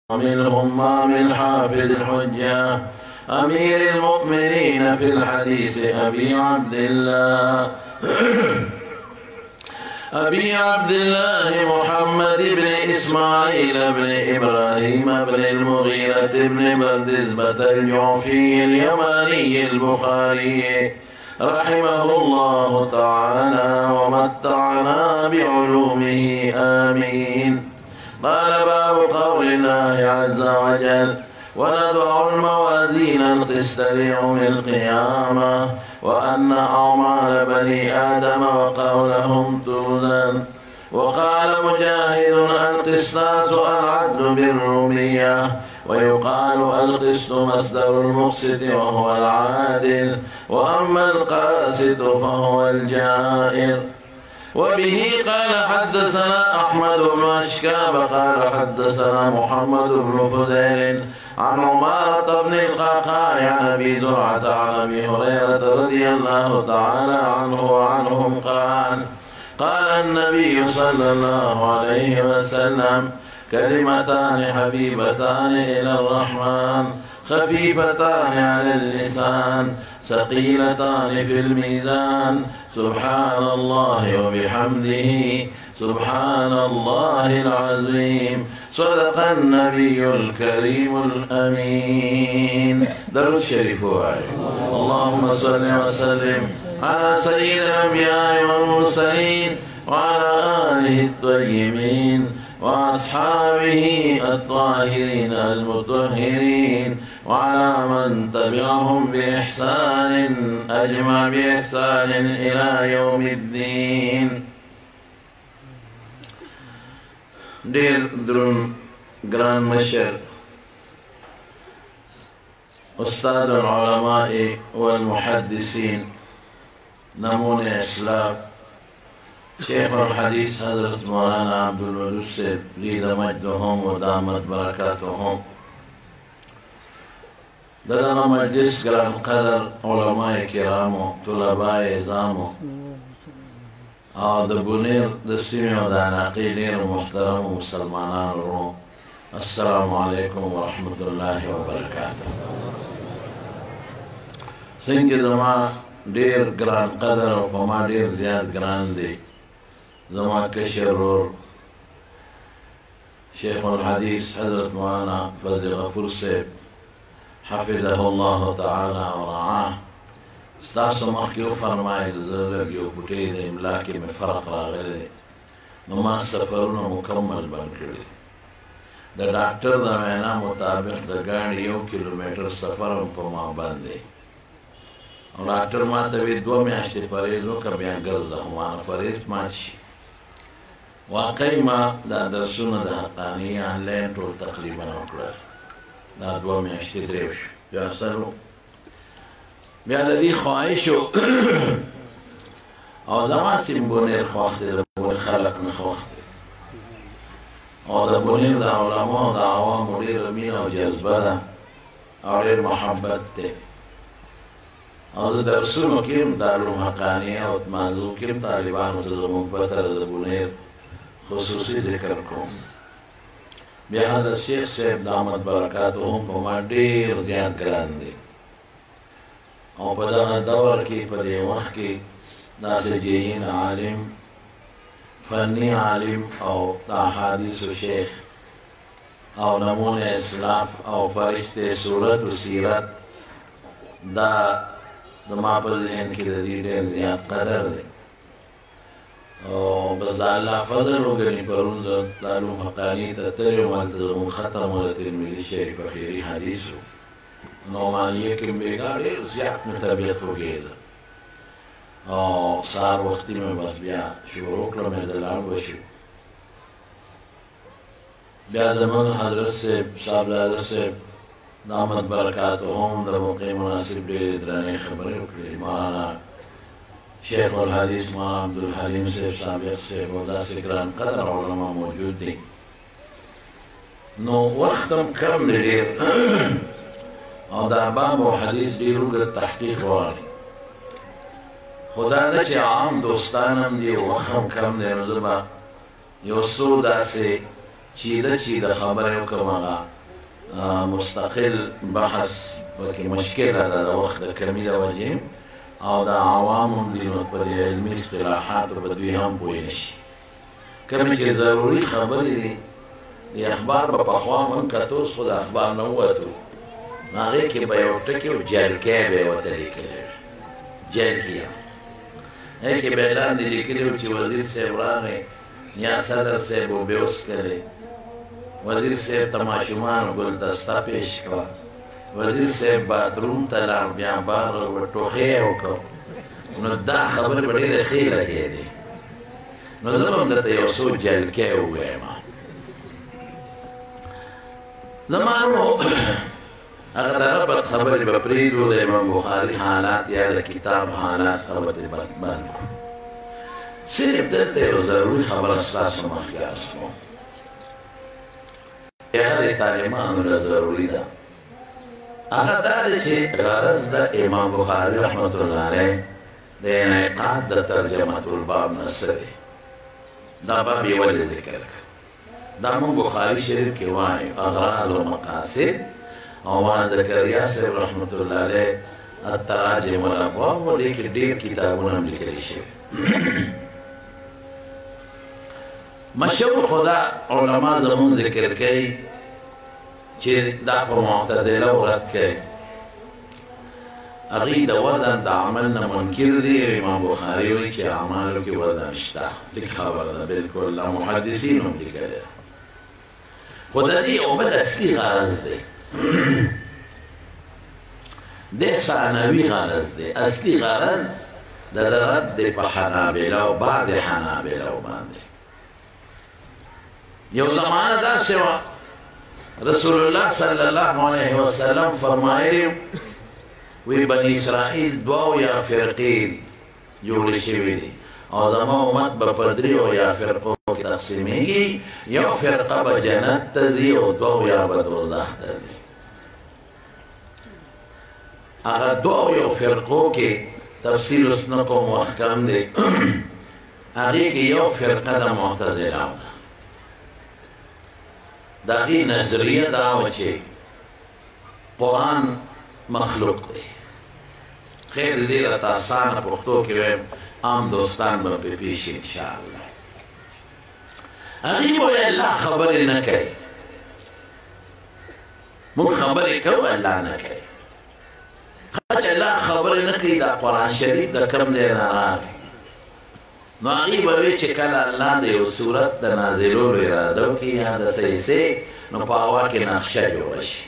ومنهم ما من حافظ الحجة أمير المؤمنين في الحديث أبي عبد الله محمد بن إسماعيل بن إبراهيم بن المغيرة بن بردزبة الجعفي اليماني البخاري رحمه الله تعالى ومتعنا بعلومه آمين. قال باب قول الله عز وجل ونضع الموازين القسط ليوم القيامة وأن أعمال بني آدم وقولهم توزن. وقال مجاهد القسطاس العدل بالرومية ويقال القسط مصدر المقسط وهو العادل وأما القاسط فهو الجائر. وبه قال حدثنا أحمد بن أشكاب قال حدثنا محمد بن فضيل عن عمارة بن القعقاع عن أبي زرعة عن أبي هريرة رضي الله تعالى عنه وعنهم قال النبي صلى الله عليه وسلم كلمتان حبيبتان إلى الرحمن خفيفتان على اللسان ثقيلتان في الميزان سبحان الله وبحمده سبحان الله العظيم صدق النبي الكريم الأمين. درود شريف اللهم صل وسلم على سيد الأنبياء والمرسلين وعلى آله الطيبين وأصحابه الطاهرين المطهرين وعلى من تبعهم بإحسان أجمع بإحسان إلى يوم الدين. دير درون جران مشر أستاذ العلماء والمحدثين نمون إسلام شيخ الحديث حضرت مولانا عبد الودود السيد ليد مجدهم ودامت بركاتهم. دغه مجلس ګران قدر علماء کرامو طلباء نظامو او د بونیر د سیمې او د علاقې ډېر محترم مسلمانانو ورونو السلام علیکم ورحمة الله وبرکاته. څنګه زما ډېر ګران قدر او په ما ډېر زیات ګران دی زما کشر ورور شیخ الحدیث حضرت مولانا فضل غفور صاحب حفظه الله تعالى ورعاه. ستاسو مخکې وفرمایل زه لږ یو بوټی د املا کې مې فرق راغلی دی نو ما سفرونه مکمل بند کړي. د ډاکټر د وینا مطابق د ګاډي 1 کیلومتر سفر هم په ما باندې او ډاکټر ما ته وی 2 میاشتې پرهیز وکړه بیا ګرځه خو مانه پرهیز مات شي. واقعي ما دا درسونه د حقاني آنلاین ټول تقریبا وکړل دا 2 میاشتې درې شو بیا سره بیا د دې خواهش او زما سیم بونیر خوښ دی د بونیر خلک نه خوښ دی او د بونیر د علماو د عوامو ډېره مینه او جذبه ده او ډېر محبت دی او د درسونو کې هم دارالعلوم حقانیه او موضوع کې هم طالبانو ته زموږ په طرز د بونیر خصوصي ذکر کوم. بیا حضرت شیخ صاحب دامت برکاتهم په ما ډېر زیات ګران دی او په دغه دور کې په دې وخت کې داسې جین عالم فني عالم او د احادیثو شیخ او نمونه اسلاف او فرشته صورت و سیرت دا زما په ذهن کې د دې ډېر زیات قدر دی او بس د الله فضل وګڼي. پرون زه دارالعلوم حقاني ته تللی وم هلته زموږ ختم و د ترمذي شریف اخري حدیث و نعمانیه کې مې بېګا ډېر زیات مې طبیعت وږېده او سهار وختي مې بس بیا شروع کړه مې د لاړ وشو. بیا زموږ حضرت صاحب صاحبزاده صاحب دامت برکاتهم د موقع مناسب ډېرې درنې خبرې وکړې. مولانا شیخ الحدیث مولانا عبدالحلیم صاحب سابق صاحب او داسې ګران قدر علما موجود دي نو وخت هم کم دی ډېر او دا باب او حدیث ډېر اوږد تحقیق غواړي خو دا نه چې عام دوستان هم دي وخت هم کم دی نو زه به یو څو داسې چیده چیده خبرې وکړم هغه مستقل بحث وکې مشکله ده د وخت د کمي د وجې او د عوامو دي نو په دې علمي اصطلاحاتو په دوی هم پوه نه شي کومې چې ضروري خبرې دي د اخبار به پخوا موږ کتو اوس خو د اخبار نه ووتو نو هغې کې به یو ټکي و جلکۍ به یې ورته لیکلی جلکیه هغې کې به یې لاندې لیکلي و چې وزیر صاحب راغی یا صدر صاحب اوبه وڅښلې وزیر صاحب ته ماشومانو ګلدسته پیش کړه وزیر صاحب باتروم ته لاړ بیا بار ټوخی یې وکړ نو دا خبرې به ډېرې ښې لګېدې نو زه به هم درته یو څو جلکۍ ووایم زما نو هغه د ربط خبرې به پرېږدو د امام بخاري حالات یا د کتاب حالات هغه به ترې بند کړو صرف دلته یو ضروري خبره ستاسو مخکې عرض کوم هغه د طالبانو له ضروري ده هغه دا دی چې غرض د امام بخاري رحمت الله علیه د انعقاد د ترجمة الباب نه څه دی دا باب یې ولې ذکر کړ دا مونږ بخاري شریف کې وایو اغراض و مقاصد او مولانا زکریا صاحب رحمت الله علیه التراجم والابواب و دې کې ډېر کتابونه هم لیکلي شوي مشهور خدا علما زمون ذکر کوي چې دا په معتدله ورد کوي هغوی د وزن د عمل نه منکر دي امام بخاري وایي چې اعمالو کې وزن شته لږ خبره ده بلکل دا محدثین هم لیکلي ده خو د دې یو بل اصلي غرض دی د ثانوي غرض دی اصلي غرض د رد دی په حنابله او بعض حنابله باندې یو زمانه داسې وه رسول الله صلی الله علیه وسلم فرمایلی وی بني اسرائیل دوه یا فرقې جوړې شوي دي او زما امت به په دریو یا فرقو کې تقسیمیږي یو فرقه به جنت ته ځي او دوه یا به دوزخ ته ځي هغه دوه یو فرقو کې تفصیل اوس نه کوم وخت کم دی هغې کې یو فرقه د معتزله وه د هغې نظریه دا وه چې قرآن مخلوق دی خیر دې راته اسانه پښتو کې وایم عام دوستان به پرې پوه شي انشاءالله هغې وایي الله خبرې نه کوي موږ خبرې کوو الله نه کوي ښه چې الله خبرې نه کوي دا قرآن شریف د کوم ځای نه راغی نو هغې به وایي چې کله الله د یو صورت د نازلولو اراده وکړي یا د څه نو په هوا کې نقشه جوړه شي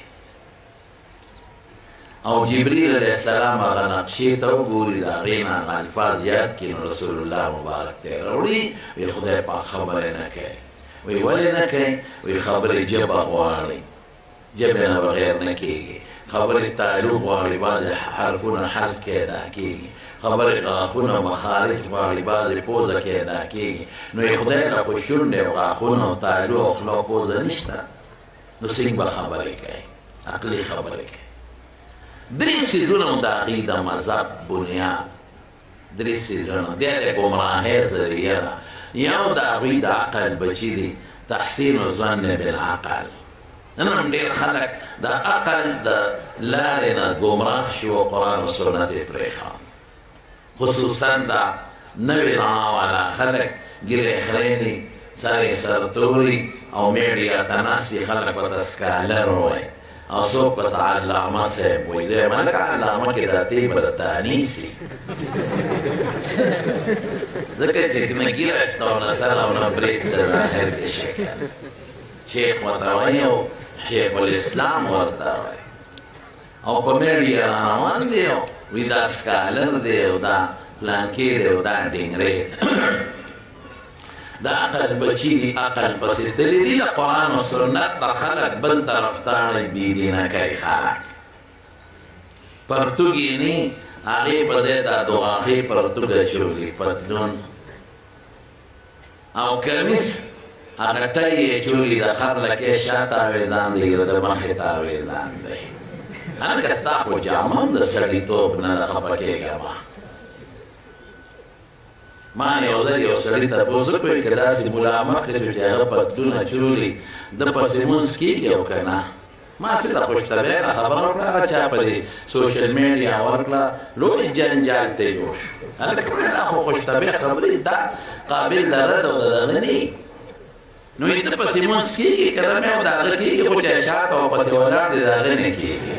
او جبریل علیه السلام هغه نقشې ته وګوري د هغې نه هغه الفاظ یاد کړي نو رسول الله مبارک ته یې راوړي وایي خدای پاک خبرې نه کوي وایي ولې نه کوي وایي خبرې ژبه غواړي ژبې نه بغیر نه کېږي خبرې تعلق غواړي بعضې حرفونه حل کې ادا کېږي خبرې غاښونه مخارج غواړي بعضې پوزه کې ادا کېږي نو یې خدای له خو شونډې او غاښونه او تعلق او خوله او پوزه نشته نو څنګه به خبرې کوي عقلي خبرې کوي درې څیزونه د هغې د مذهب بنیاد درې څیزونه بیا د ګمراهۍ ذریعه ده یو د هغوی د عقل بچي دي تحسین الظن بالعقل نن هم ډېر خلک د عقل د لارې نه ګمراه شي او قرآن و سنت یې پرېښه خصوصا دا نوې رڼا والا خلک ګیرې خرېني سر یې سرتوري او میډیا ته ناست دي خلک ورته سکالر وایي او څوک ورته علامه صاحب وایي دی ملکه علامه کې دا تی به درته نیسي ځکه چې نه ګیره شته او نه سر او نه برید د ظاهر کې شکل شیخ ورته وایي او شیخ الاسلام ورته وایي او په میډیا روان دی وی دا سکالر دی او دا پلانکې دی او دا ډینګرې دا عقل بچي دي عقل پسې تللي دي د قرآن و سنت نه خلک بل طرف ته اړوي بېدینه کوي خلک پرتوګ یې نه هغې په دی دا دغاښې پرتوګ اچولي پتلون او کمیس هغه ټی یې اچولي د خر لکۍ شا تاوېدان دی او د مخې تاوېدان دی هلکه ستا خو جامه هم د سړیتوب نه ده خفه کېږه ما یو ځل یو سړي تپوس وکړی که داسې ملا مخکې شو چې هغه پتلون اچولي ده پسې لمونځ کېږي او که نه ما څه د خوشطبعه خبره وکړه هغه چا په دې سوشل میډیا ورکړه لوی جنجال ته جوړ شو هلکه دا خو خوشطبعه خبرې دا قابل د رد او د دغه نه دي نو یې ته پسې مونځ کېږي که نه مې او د هغه کېږي خو چې شاته او پسې ولاړ دی د هغه نه کېږي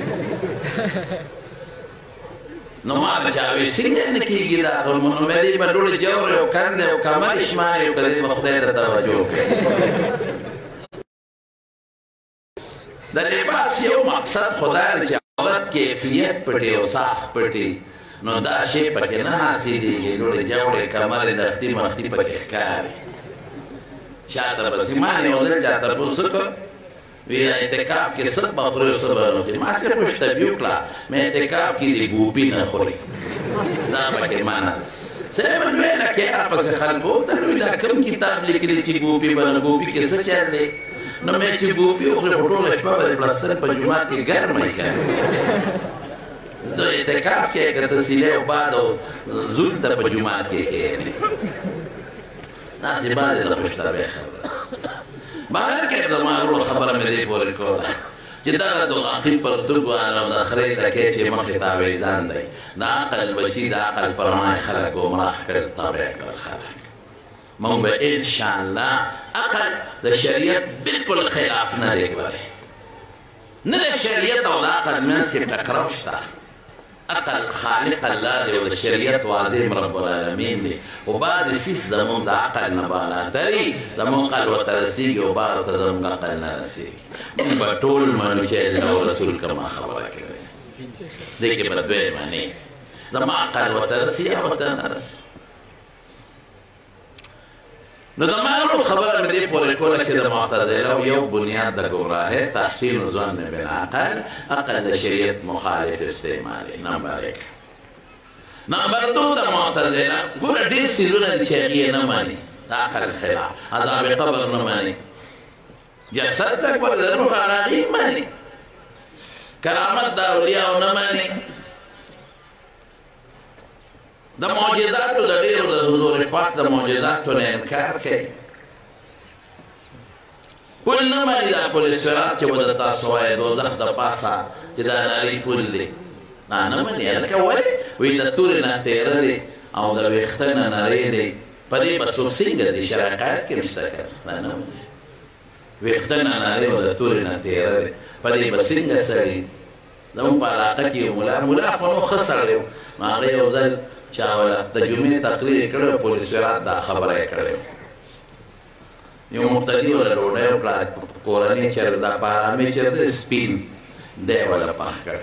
نو ما چا وی څنګه نه کېږي دا نو مې دې به ډوډۍ جوړ او کندې او کمر شمار یو که دې به خدای ته توجه وکړي د لباس یو مقصد خدا دی چې عورت کیفیت پټي او صاف پټي نو دا شی پکې نه حاصلېږي ډوډۍ جوړې کمرې دختي مختي پکې ښکاري شاته بسې ما یو ځل چا تپوس وکړ وی اعتکاف کې څه به خورې او څه به نه خورې ما صرف خوشطبعي وکړه مې اعتکاف کې د ګوپي نه خورې دا پکې معنه صاحب ویله کې راپسې خلک ووتل وي دا کوم کتاب لیکلی چې ګوپي به نه ګوپي کې څه چل دی نو مې چې ګوپي وخورې په ټوله شپه به د پلستر په جومات کې ګرمه یې کوي ته اعتکاف کې که ته سیلې او باد او زول ته په جومات کې کښېنې داسې بعضې د خوشطبعې خبره بهر کې زما ورور خبره مې دې پورې کوله چې دغه د غاښي پرتوګوان او د خرې ډکې چې مخې تاوېدان دی د عقل بچي د عقل پرمای خلک ګمراه کړل تابع کړل خلک مونږ به انشاءالله عقل د شریعت بلکل خلاف نه دی ګورې نه د شریعت او د عقل منځ کې ټکراو شته عقل خالق الله دی او د شریعت واضح رب العالمین دی خو بعد سیس زمونږ د عقل نه بالاتري زمونږ عقل ورته رسېږي او بعد ورته زمونږ عقل نه رسېږي مونږ به ټول منو چې الله او رسول کومه خبره کوي دې کې به دوی منې زما عقل ورته رسي او ورته نه رسي نو زما ورور خبره مې دې پورې کوله چې د معتزله یو بنیاد د ګمراهۍ تحسین ظن بالعقل عقل د شریعت مخالف استعمالي نمبر 1 نمبر 2 د معتزله ګوره ډېر څیزونه دي چې هغې یې نه ماني د عقل خلاف عذاب قبر نه ماني جسد د روح هغې ماني کرامت د اولیاو نه ماني د معجزاتو د ډېرو د حضور پاک د معجزاتو نه انکار کوي پل نه ماني دا پل صراط چې به د تاسو وایي دوزخ د پاسه چې دا نرۍ پل دی نه ماني هلکه ولې وایي د تورې نه تېره دی او د ویښته نه نرۍ دی په دې به څوک څنګه دی شرایط کې نشته که دا نه ماني ویښته نه نرۍ او د تورې نه تېره دی په دې به څنګه سړي زموږ په علاقه کې یو ملا خو نو ښه سړی و نو هغه یو ځل چا د جمعې تقریر یې کړی پل صراط دا خبره یې کړې یو مقتدي وله ډوډۍ وکړه کورنۍ چرګ دا په ارامۍ چرګ سپین دی وله پخ کړی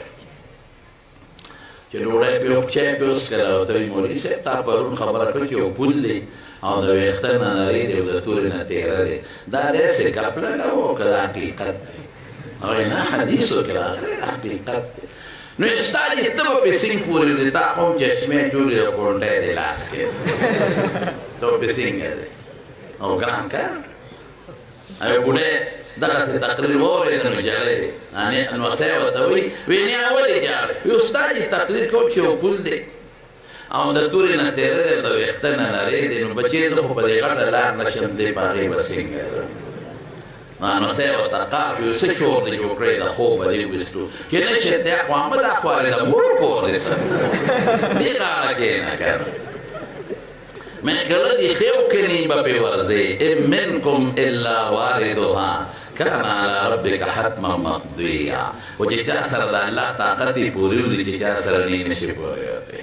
چې ډوډۍ پې چای پې وڅښله ورته وایي مولوي صاحب تا پرون خبره کړې چې یو پل دی او د ویښته نه نرۍ دی او د تورې نه تېره دی دا داسې ګپ لګوو که دا حقیقت دی هغوی نه حدیثو کې راغلی حقیقت دی نو ستا چې ته به پې سینګ پورې دی تا خو هم چشمې جوړې او کونډی دی لاس کې ته به پې سینګه دی او ګران کار او بوډۍ دغسې تقریر واورېده نو ژړی دی نوسی ورته وایي وایي نیا ولې ژاړې وایي ستا چې تقریر کوم چې یو پل دی او د تورې نه تېره دی او د ویښته نه نرۍ دی نو بچې زه خو په دې غټه لار نه شم دی په هغې به څنګه نو سی ورته قاف یو څه شور دی جوړ کړی د خوبه دې ویستو چې نه شي دی خو احمد اخوارې د مور کور دی څه دې غاړه کښېنه که من کله دې ښې وکړي به پې ورځې ان منکم الا واردها كان على ربك حتما مقضيا و چې چا سره د الله طاقت یې پورې وي چې چا سره نه نشي پورې وتی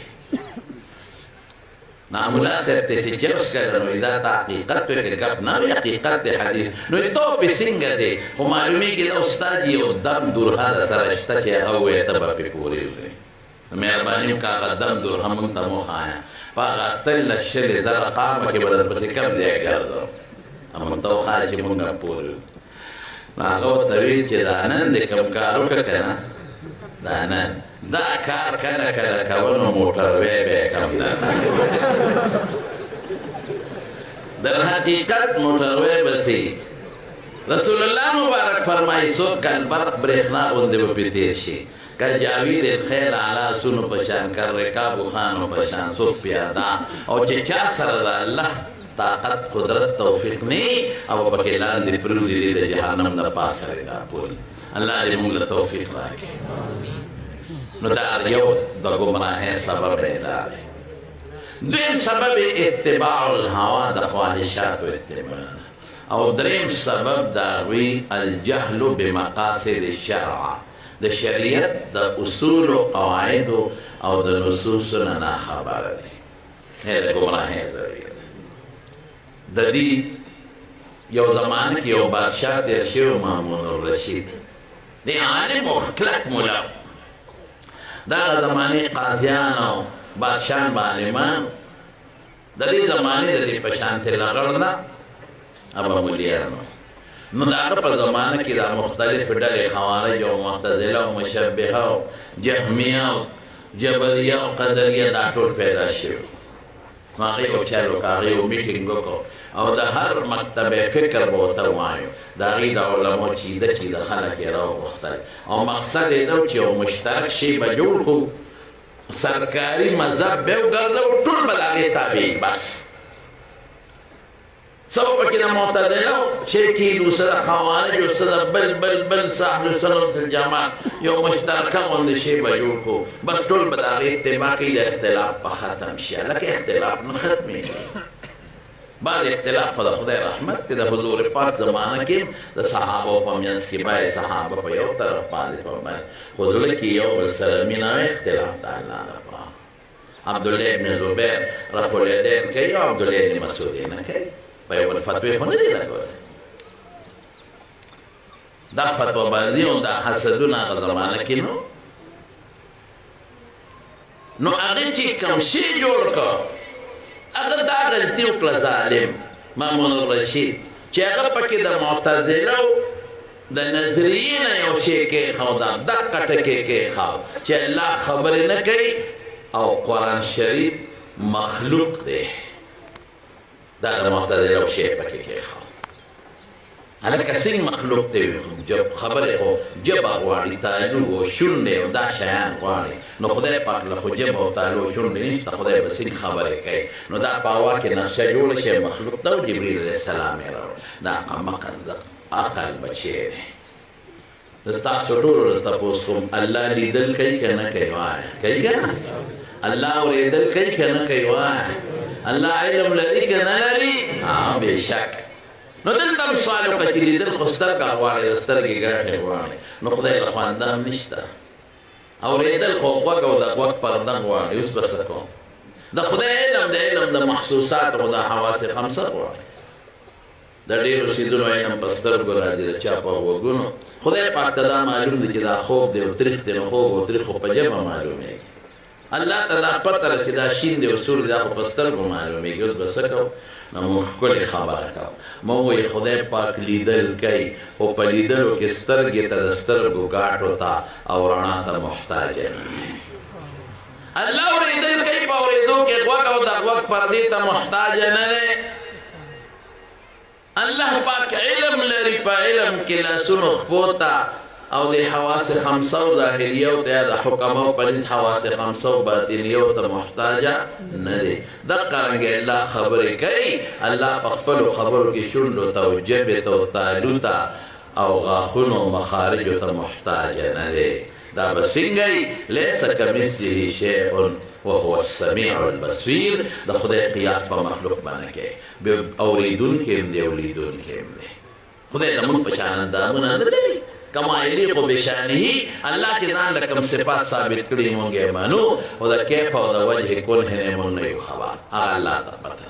ناملا صاحب ته چې چوس کړه نو دا حقیقت په کې ګپ نه وي حقیقت د حدیث نو ته په څنګه دی خو معلومیږي دا استاد یو دم درها سره شته چې هغه وې ته به پورې وي مهرباني وکړه دم درها مونږ ته مو خایا هغه تل شل زره قامه کې بدل پسې کم دی ګرځو مونږ ته خایا چې مونږ پورې هغه ورته ویل چې دا نن دې کوم کار وکړه که نه دا نن دا کار کله کله کوه نو موټروی به یې کم ده در حقیقت موټروی بسې رسول الله مبارک فرمایي څوک کالبرق برېښنا غوندې به پرې تېر شي که جاوید الخیل علی سونو په شان که رکابو خانو په شان څوک پیاده او چې چا سره د الله طاقت قدرت توفیق نه او پکې لاندې پرېوځي د جهنم د پاسه دا پول الله دې موږ له توفیق راکړي. نو دا یو د ګمراهۍ سبب دی. دا دویم سبب اتباع الهوا، د خواهشاتو اتباع. او دریم سبب د هغوی الجهل بمقاصد الشرع، د شریعت د اصول و قواعدو او د نصوصو نه ناخبره دی. د ګمراهۍ ذریعه ده. د دې یو زمانه کې یو بادشاه تېر شوی مامون الرشید، د عالم او کلک ملا. د هغه زمانې قاضیان او بادشاهان به عالمان، د دې زمانې د دې په شانتې لغړ نه ابا مولیانو. نو د هغه په زمانه کې دا مختلف ډلې خوارج او معتزله او مشبهه او جهمیه او جبریه او قدریه دا ټول پیدا شوي. نو هغې یو چل وکړه، هغې یو میټینګ وکړو او د هر مکتبې فکر به ورته ووایو. د هغې د علماو چیده خلک یې راوغوښتل او مقصد یې دا و چې یو مشترک شی به جوړ کړو، سرکاري مذهب به یې وګرځوو، ټول به د هغې تابع. بس سو پکې د معتزله شی کېدو، څه د خوارجو، څه د بل څه اهل سنت الجماعت یو مشترکه غوندې شی به جوړ کړو. بس ټول به د هغې اتباع کوي، د اختلاف به ختم شي. هلکه اختلاف نه ختمېږي. بعض اختلاف خو د خدای رحمت دی. د حضور پاک زمانه کې د صحابو په منځ کې باید صحابه په یو طرف باندې خو زړه کې یو بل سره مینه او اختلاف د الله لپاره. عبدالله ابن زبیر رفع الیدین کوي او عبدالله ابن مسعود یې نه کوي. په یو بل فتوې خو نه دي لګولی. دا فتوا بازي او دا حسدونه هغه زمانه کې نو هغې چې کوم شی جوړ کړ، هغه دا غلطي وکړه ظالم مامون الرشید چې هغه پکې د معتزله د نظریې نه یو شی کېښوده، دقه ټکې کېښود چې الله خبرې نه کوي او قرآن شریف مخلوق دی. دا د معتزله یو شی پکې کېښود. هلکه څنګه مخلوق دی؟ خبرې خو ژبه غواړي، تالو او شونډې او دا شیان غواړي. نو خدای پاک له خو ژبه او تالو او شونډې نشته، خدای به څنګه خبرې کوي؟ نو دا په هوا کې نقشه جوړه شي مخلوق ته، او جبریل علیه السلام یې راوړ. دا قمقل د عقل بچی دی. زه تاسو ټولو ته تپوس کوم، الله لیدل کوي که نه کوي؟ وایه کوي که نه؟ الله اورېدل کوي که نه کوي؟ وایه الله علم لري که نه لري؟ بېشک. نو دلته هم سوال وکړه چې لیدل خو سترګه غواړي، د سترګې ګټې غواړي. نو خدای له خوا هم نشته. اورېدل خو غوږ او د غوږ پرده غواړي. اوس به څه کوم؟ د خدای علم د علم د محسوسات او د حواس خمسه غواړي. د ډېرو څیزونو علم په سترګو راځي، د چا په غوږونو. خدای پاک ته دا معلوم دی چې دا خوب دی او تریخ دی، نو خوب او تریخ خو په ژبه معلومېږي. الله ته دا پته ده چې دا شین دی او سور دی، دا خو په سترګو معلومېږي. اوس به څه کوو؟ نو موږ ښکلې خبره کوو. ما ووایي خدای پاک لیدل کوي، خو په لیدلو کې سترګې ته د سترګو ګاټو ته او رڼا ته محتاج وي. الله اورېدل کوي، په اورېدو کې غوږ او د غوږ پردې ته محتاج نه دی. الله پاک علم لري، په علم کې لاسونو خپو ته او د حواس خمسه او ظاهریه او د حکمو په نس حواس خمسه او باطنیه او ته محتاجه نه دی. دقه رنګې الله خبرې کوي. الله په خپلو خبرو کې شونډو ته او ژبې ته او تالو ته او غاښونو او مخارجو ته محتاجه نه دی. دا به څنګه وي؟ لیس کمثله شیء وهو السمیع البصیر. د خدای قیاس په مخلوق باندې کوي. اورېدونکی هم دی او لیدونکی هم دی. خدای زمونږ په شان اندامونه نه لري. کما یلیق بشانه، الله چې ځان له کوم صفات ثابت کړي مونږ یې منو، او د کیف او د وجه کنه نه مونږ نه یو خبر. هغه الله ته پته.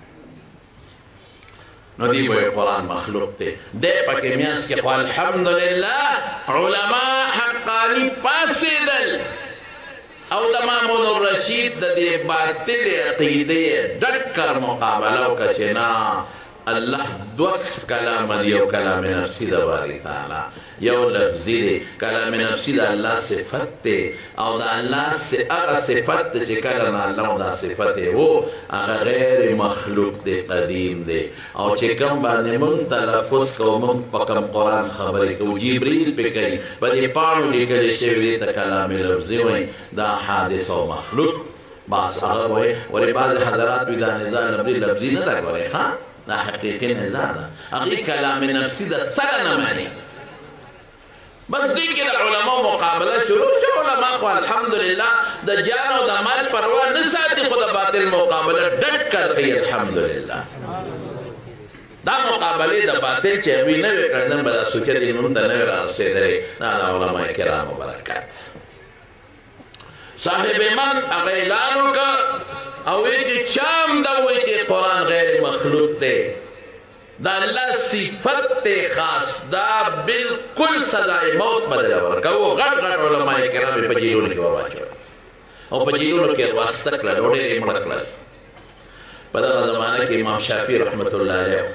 نو دی به قرآن مخلوق دی. دی پکې میانس کې خو الحمدلله علما حقاني پاسېدل او د مامون الرشید د دې باطل عقیدې ډکر مقابله وکړه چې نه، الله دوکس کلام دی، یو کلام نفسی د باری تعالی، یو لفظی دی. کلام نفسی د الله صفت دی او د الله هغه صفت دی چې کله نه الله دا صفت و، هغه غیر مخلوق دی، قدیم دی. او چې کوم باندې مونږ تلفظ کوو، مونږ په کوم قرآن خبرې کوو، جبریل پې کوي، په دې پاڼو لیکلی شوي دی ته کلام لفظي وایي. دا حادث او مخلوق بعض هغه وایي. ورې بعضې حضرات وي دا نظام لفظي نه ده، ګورئ ښه، دا حقیقي نظام ده. هغې کلام نفسي د سره نه مني. بس دوی کې د علماو مقابله شروع شو. علما خو الحمدلله د جان او د مال پروا نه ساتي، خو د باطل مقابله ډډ کړ کوي الحمدلله. دا مقابلې د باطل چې هغوی نه وې کړې، نن به دا سوچه دې نوم ته نه وې رارسېدلې. دا د علما کرامو برکت. صاحب ایمان هغه اعلان وکړه او وی چې چا هم دا وایي چې قرآن غیر مخلوق دی، دا الله صفت دی خاص، دا بالکل سزای موت بدله ورکوو. غټ غټ علما کرام یې په جیلونو کې ورواچول او په جیلونو کې یې واسطه کړل او ډېر یې مړه کړل. په دغه زمانه کې امام شافعي رحمت الله علیه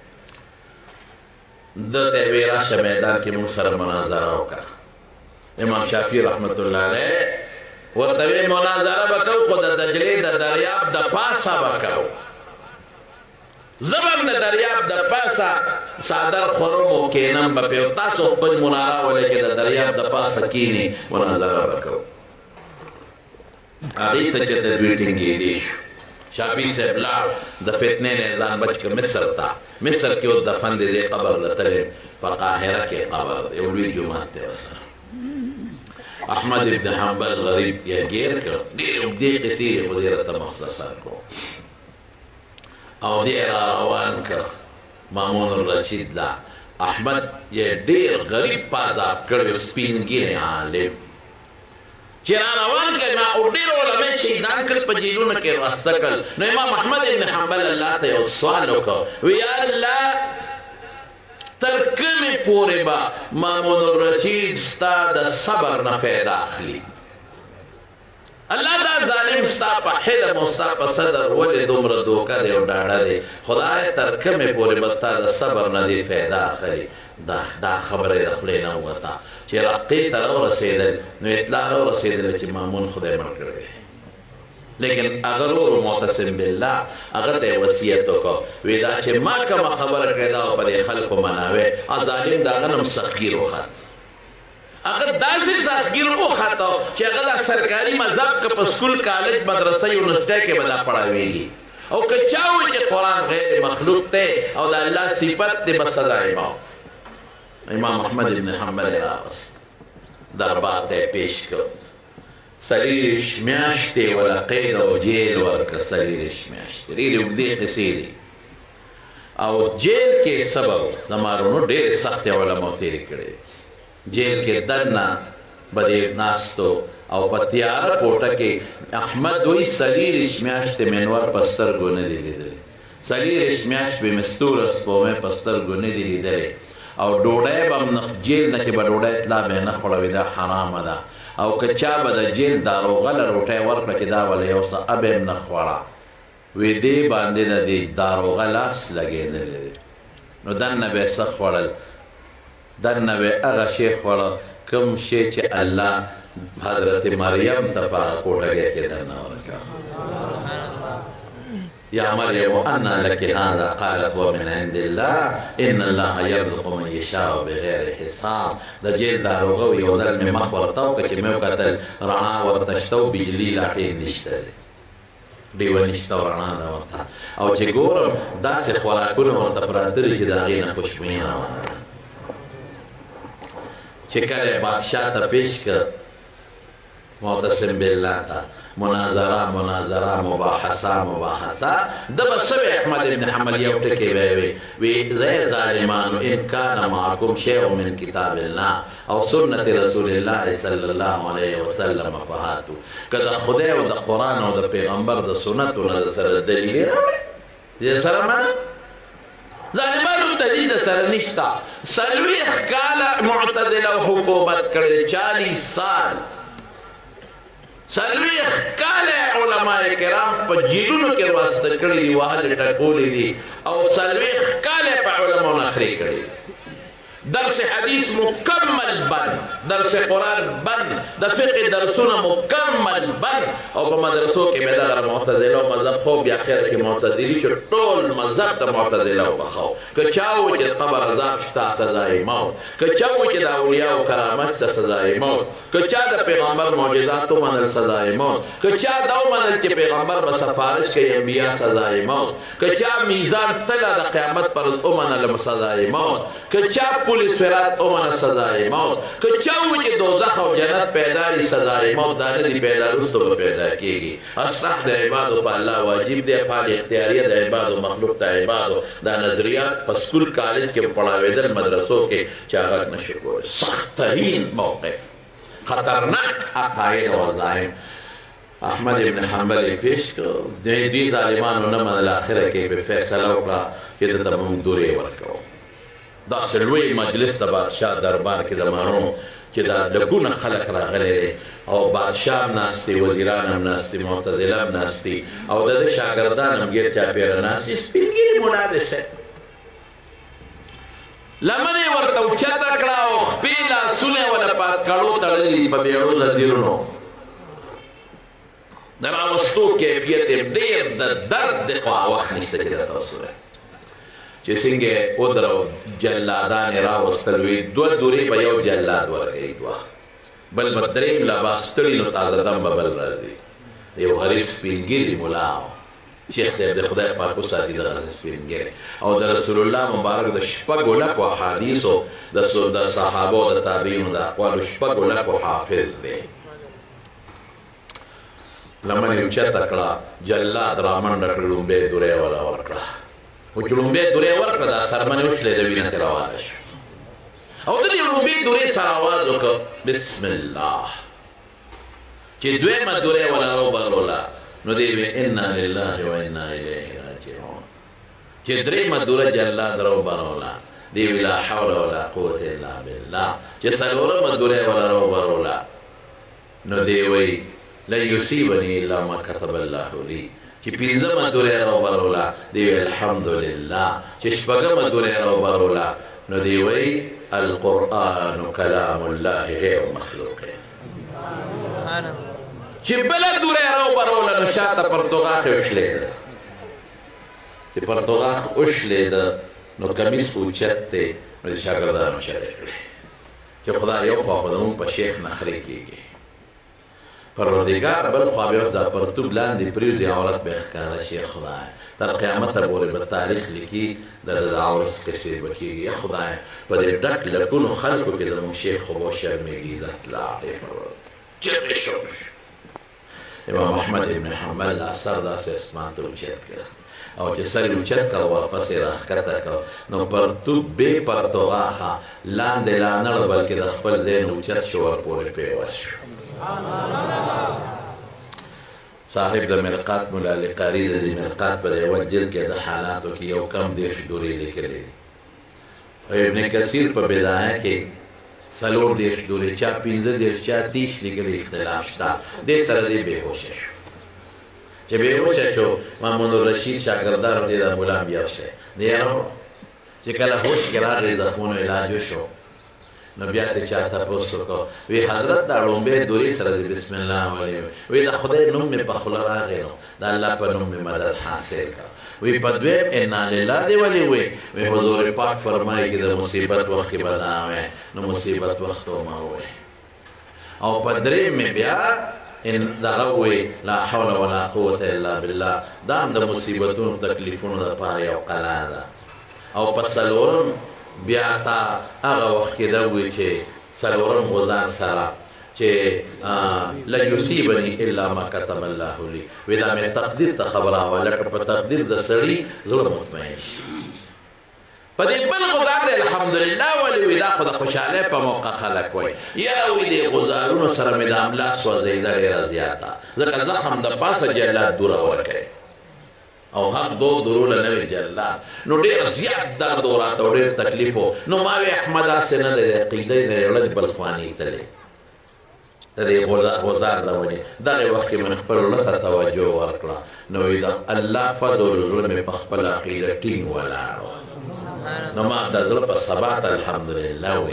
ده ته یې ویې راشه میدان کې موږ سره مناظره وکړه. امام شافعي رحمت الله علیه ورته ویې مناظره به کوو، خو د دجلې د دریاب د پاسه به کوو. زه به هم د دریاب د پاسه څادر خورم او کښېنم به پرې، تاسو خپل مناره ولې چې د دریاب د پاسه کښېنې مناظره به کوو. هغې ته چې د دوی ټینګېدی شو. شافعي صاحب لاړ، د فتنې نه ځان بچ کړ مصر ته. مصر کې اوس دفن دی، دې قبر له تلې په قاهره کې قبر دی، یو لوی جومات دی ورسره. احمد ابن حنبل غریب یې ګیر کړ، ډېرې اوږدې قصې یې خو دې راته مختصر کړو او دې را روان کړ مامون الرشید لا. احمد یې ډېر غریب پازاب کړی، سپین ږیری عالم چې را روان کړ. ما ډېر علما شهیدان کړل، په جیلونو کې واسطه کړل. نو امام احمد ابن حنبل الله ته یو سوال وکړ، وی یا الله تر کومې پورې به مامون الرشید ستا د صبر نه فایده اخلي؟ الله دا ظالم ستا په حلم او ستا په صدر ولې دومره دوکه دی او ډاډه دی؟ خدای تر کومې پورې به تا د صبر نه دې فایده اخلي؟ دا خبره یې د خولې نه ووته چې رقې ته راورسېدل، نو اطلاع راورسېدله چې مامون خدای مړ کړی دی. لیکن هغه ورور معتصم بالله هغه ته یې وصیت وکړ، وی دا چې ما کومه خبره کړې ده او په دې خلکو مناوې، ظالم د هغه نه هم سختګیر وخت. هغه داسې سختګیر وخته چې هغه دا سرکاري مذهب که په سکول کالج مدرسه یونیورسټۍ کې به دا پړاوېږي، او که چا وایي چې قرآن غیر مخلوق دی او د الله صفت دی، بس سزا یې موت. امام احمد ابن حنبل یې راوست، دربار ته یې پیش کړ. 40 میاشتې ولا قید او جیل ورکړه. 40 میاشتې ډېرې اوږدې قصې دي. او جیل کې سبب زمارونو ډېرې سختې علماو تېرې کړې. جیل کې دننه به دې ناستو او په تیاره کوټه کې احمد وایي 40 میاشتې مې نور په سترګو نه دي لیدلې. 40 میاشتې به مې ستوره سپومې په سترګو نه دي لیدلې. او ډوډۍ به هم جیل نه چې به ډوډۍ تلا به یې نه خوړوي، دا حرامه ده. او که چا به د جیل داروغله روټۍ ورکړه چې دا وله یو څه اب یې هم نه خوړه، وی دې باندې د دې داروغه لاس لګېدلی دی. نو دننه به یې څه خوړل؟ دننه به یې هغه شی خوړه کوم شی چې الله حضرت مریم ته په هغه کوټګۍ کې دننه ورکړه. یا مریم انا لک هذا قالت ومن عند الله ان الله يرزق من يشاء بغیر حساب. د جیل داروغه یو ځل مې مخ ورته وکړه چې مې وکتل رڼا ورته شته او بجلي لا ټیټ نشته دی، ډیوه نشته او رڼا ده ورته. او چې ګورم داسې خوراکونه ورته پراته دي چې د هغې نه خوشبویي روانه ده. چې کله یې بادشاه ته پیش کړ، معتصم بالله ته مناظره مباحثه د به څه احمد ابن حنبل یو ټکی به وي، وی زه ظالمانو ان کان معکم شیء من کتاب الله او سنت رسول الله صلی الله علیه وسلم فهاتو. که د خدای او د قرآن او د پیغمبر د سنتو نه سره دلیل راوړئ، دې سره منه. ظالمانو دلیل سره نشته. 40 کاله معتدله حکومت کړی، 40 سال 40 کاله علماء کرام په جیلونو کې واسطه کړي دي، وهلې ټکولې دي، او 40 کاله په علماو نخرې کړي. درس حدیث مکمل بند. درس قرآن بند د فقه درسونه مکمل بند او په مدرسو کې به دغه معتزله او مذهب خو بیا اخر کې معتدلي شو ټول مذهب د معتزله وبخو که چا و چې قبر عذاب شته سزای موت که چا و چې د اولیاء او کرامت ته سزای موت که چا د پیغمبر معجزات ومنل سزای موت که چا دا ومنل چې پیغمبر به سفارش کوي انبیا سزای موت که چا میزان تله د قیامت پر ومنل سزای موت که چا پولیس فرات ومنل سزای موت که چا و چې دوزخ او جنت پیدا لري سزای موت دا نه دي پیدا وروسته به پیدا کېږي اصلاح د عبادو په الله واجب دی افعال اختیاریه د عبادو مخلوق د عبادو دا نظریات په سکول کالج کې پړاوېدل مدرسو کې چې هغه نشي کولی سخت ترین موقف خطرناک عقاید او عزایم احمد ابن حنبل یې پیش کړ دې ظالمانو نه منل اخره کې به فیصله وکړه چې دته به موږ دورې ورکوو داسې لوی مجلس د بادشاه دربار کې زمانو چې دا لګونه خلق راغلی دی او بادشاه هم ناست دي وزیران هم ناست دي معتزله هم ناست دي او د ده شاګردان هم ګیر چاپېره ناست دي سپینګیري ملا دی صاحب لمن یې ورته اوچته کړه او خپې لاسونه یې ونه پاتکړو تړلي دي په بیړو نظیرونو د راوستو کیفیت یې ډېر د درد د خوا وخت نشته چې درته وسوی چې څنګه ودرو جلادان راوستل وي دوه دورې به یو جلاد ورکوي دوه بل به درېیم لا به ستړي نو تازه دم به بل راځي یو غریب سپینګیري ملا شیخ صاحب د خدای پاک وساتي دغسې سپینګیري او د رسول الله مبارک د شپږو لکو احادیثو د صحابو د تابعینو د اقوالو شپږو لکو حافظ دی لمن یې اوچته کړه جلاد رامنډه کړه لومبۍ دورې ولا ورکړه و چې لومبۍ دورې ورکړه دا سرمنې وشلې د وینه ترې روانه شوه او د دې لومبۍ دورې سره آواز وکړه بسم الله چې دویمه دورې ولا راوبلوله نو دی وی انا لله و انا الیه راجعون چې درېیمه دوره جلاد راوبلوله دی وی لا حول ولا قوة الا بالله چې څلورمه دورې ولا راوبلوله نو دی وی لن یصیبني الا ما كتب الله لي چې پنځمه دورې راوبلوله دی وی الحمدلله چې شپږمه دورې راوبلوله نو دی وی القرآن کلام الله غیر مخلوق چې بله دورې راوبلوله نو شاته پرتوغاښ وشلېده چې پرتوغاښ وشلېده نو کمیس اوچت دی نو د شاګردانو چرې کړې چې خدای یو خوا خو د مونږ په شیخ نخرې کېږي پروردګار بل خوا بیا اوس دا پرتوب لاندې پرېږدي عورت به یې ښکاره شي خدای تر قیامته پورې به تاریخ لیکي د عورت قصې به کېږي یا خدای په دې ډک لکونو خلکو کې زموږ شیخ خو به وشرمېږي عزت لاړې چغې شو امام احمد ابن حنبل دا سر داسې اسمان ته اوچت کړه او چې سر یې اوچت کړه واپس یې راښکته کړه نو پرتوب بې پرتوغاښه لاندې لا نړ بلکې د خپل ځای نه اوچت شو ورپورې پیوست شو صاحب د مرقات ملا علي قاري د دې مرقات په یوه جلد کې د حالاتو کې یو کم دېرش دورې لیکلې دي او ابن کثیر په بدایه کې څلور دېرش دورې چا پنځه دېرش چا تیش لیکلي اختلاف شته دې سره دې بېهوشه شو چې بېهوشه شو محمود الرشید شاګردانو ته دا ملا بیا وشی دی چې کله هوش کې راغی زخمونو علاج وشو نو بیا ته چا تپوس وکړو وی حضرت دا لومبۍ دورې سره د بسم الله ویلی وی د خدای نوم مې په خوله راغی نو د الله په نوم مې مدد حاصل کړه وی په دویم انا لله دی ولې وی حضور پاک فرمایي چې د مصیبت وخت کې به دا وی نو مصیبت وخت ومه وی او په درېیم مې بیا دغه وی لا حول ولا قوة الا بالله دا هم د مصیبتونو تکلیفونو دپاره یو قلا ده او په څلورم بیا تا هغه وخت کې دا وی چې څلورم غزان سره چې لن یصیبني الا ما كتب الله لي وی دا مې تقدیر ته خبره وه لکه په تقدیر د سړي زړه مطمئن شي په دې بل غزار دی الحمدلله ولې وی دا خو د خوشحالۍ په موقع خلک وایي یاره وی دې غزارونو سره مې د املا سوځېده ډېره زیاته ځکه زخم د پاسه جلاد دوره ورکوي او حق دو درول نوی جلاد نو ډېر زیات درد و راته او ډېر تکلیف و نو ما وی احمد هسې نه دی عقیده یې د یو لږ بلخواني تللی د دې غزار د وجې دغې وخت کې مې خپل زړه ته توجه ورکړه نو وی د الله فضل زړه مې په خپله عقیده ټینګ ولاړ نو ما د زړه په ثبات الحمدلله وی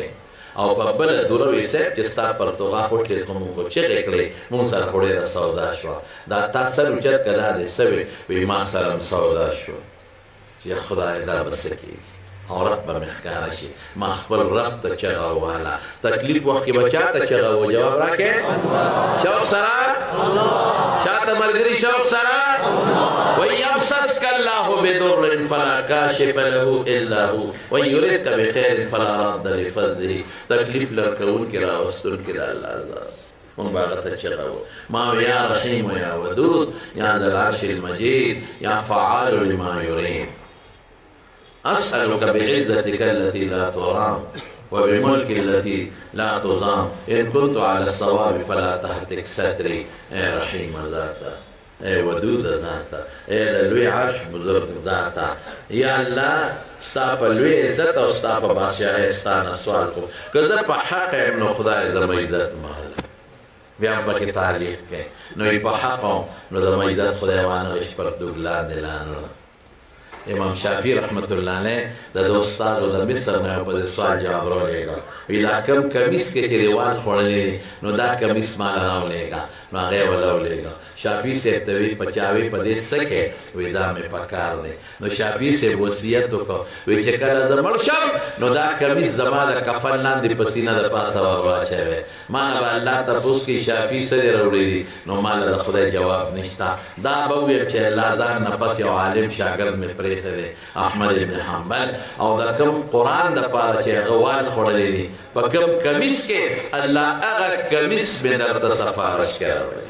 او په بله دوره وي صاحب چې ستا پرتوغا خوټلې خو مونږ خو چغې کړې مونږ سره خو ډېره سودا شوه دا تا سر اوچت که دا دې څه وې وایي ما سره هم سودا شوه چې خدای دا به څه کېږي عورت به مې ښکاره شي ما خپل رب ته چغه وواله تکلیف وخت کې به چا ته چغه و جواب راکړې شوق سره چا ته ملګري شوق سره وإن يمسسك الله بضر فلا كاشف له إلا هو وإن يردك بخير فلا راد لفضله تکلیف لرکوونکي راوستونکي د الله ذات مونږ به هغه ته چغه و ما یا رحیم یا ودود یا ذا العرش المجید یا فعال لما يريد أسألك بعزتك التي لا ترام وبملك التي لا تضام إن كنت على الصواب فلا تهتك ستري اے رحیم ذاتا اے ودود ذاتا اے لوی عرش بزرگ ذاتا یا الله ستا په لوی عزت او ستا په بادشاهۍ ستا نه سوال کوم که زه په حق یم نو خدای زما عزت محل بیا هم پکې تعلیق کوي نو په حق نو زما عزت خدای وانغېږي پرتوګ لاندې لاندې امام شافعي رحمت الله علیه د استاد د مصر نه په سوال جواب راولېږه وی دا کم کمیس کې چې دیوال خوړلې نو دا کمیس مال راولېږه نو هغه ولولېږه شافعي صاحب ته وی پچاوي په دې سکه وی دا مې پکار دی نو شافعي صاحب وصیت وکړ وی چې کله زه مړ شم نو دا کمیس زما د کفن لاندې په سینه د پاسه ورواچوي ما به الله تپوس کې شافعي څه دی راوړی دي نو ما له خدای جواب نشته دا به ویم چې الله ځان نه پس یو عالم شاګرد مې پرېښی دی احمد ابن حنبل او د کوم قرآن دپاره چې هغه وال خوړلی دي په کوم کمیس کې الله هغه کمیس مې درته سفارش کې راوړی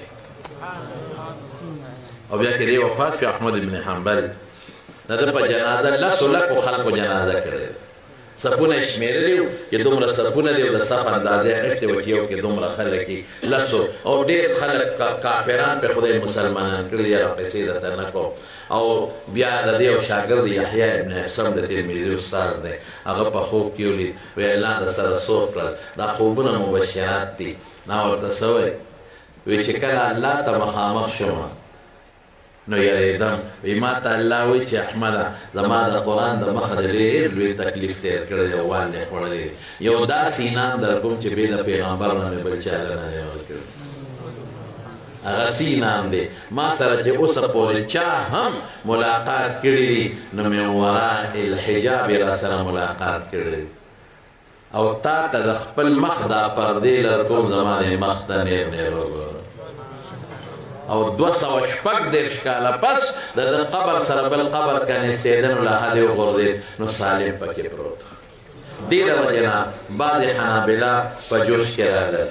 او بیا کې دی وفات شو احمد ابن حنبل د ده په جنازه لسو لکو خلکو جنازه کړې صفونه یې شمېرلي وو چې دومره صفونه دي او د صف اندازې اخیستې وه چې یو کې دومره خلک یې لسو او ډېر خلک کافران پرې خدای مسلمانان کړي دي هغه پیسې درته نه کوم او بیا د دې یو شاګرد یحیی ابن حسن د ترمذي استاد دی هغه په خوب کې ولید وی الله د سره څوک کړل دا خوبونه مبشرات دي ما ورته څه وی وی چې کله الله ته مخامخ شوم نو یریدم وی ما ته الله وی چې احمده زما د قرآن د مخه د ډېر لوی تکلیف تېر کړی دی وال دې خوړلی دی یو داسې انعام در کوم چې بې د پیغمبر نه مې بل چا له نه دی ورکړی هغه څه انعام دی ما سره چې اوسه پورې چا هم ملاقات کړي دي نو من وراء الحجاب را سره ملاقات کړی دی او تا ته د خپل مخ دا پردې لر کوم زما د مخ ته نیر نیر وګوره او 240 کاله پس د قبر سره بل قبر کنيستېدل له هدي وغورځېد نو سالم پکې پروت دې د وجې نه بعضې حنابله په جوش کې راغلل